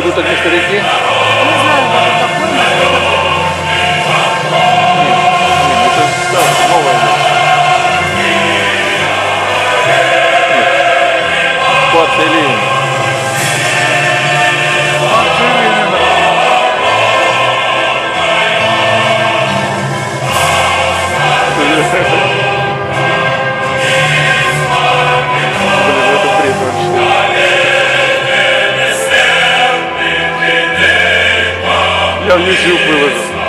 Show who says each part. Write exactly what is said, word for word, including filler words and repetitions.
Speaker 1: идут одни старики?
Speaker 2: Не знаю, даже такой, но
Speaker 1: Нет, нет, это старая, новая идет. Нет. Партия Ленина.
Speaker 3: Партия Ленина.
Speaker 1: Блин, это бред вообще. Я в YouTube выложу.